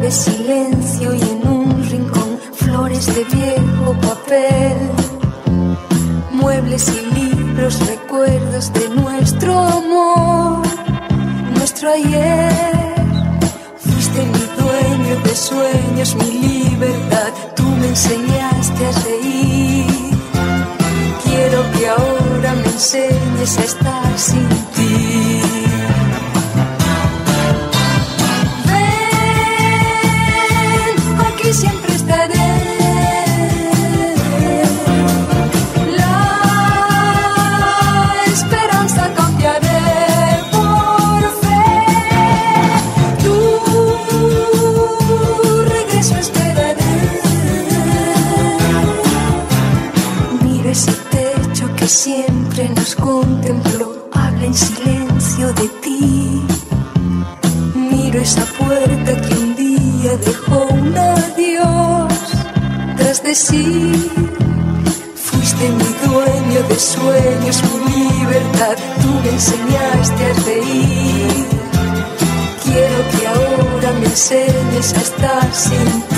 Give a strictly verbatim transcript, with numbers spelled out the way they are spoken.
Mueble, silencio y en un rincón flores de viejo papel. Muebles y libros, recuerdos de nuestro amor, nuestro ayer. Fuiste mi dueño de sueños, mi libertad, tú me enseñaste a reír. Quiero que ahora me enseñes a estar sin ti. Ven, aquí siempre estaré. Siempre nos contempló, habla en silencio de ti. Miro esa puerta que un día dejó un adiós tras de sí. Fuiste mi dueño de sueños, mi libertad, tú me enseñaste a reír. Quiero que ahora me enseñes a estar sin ti.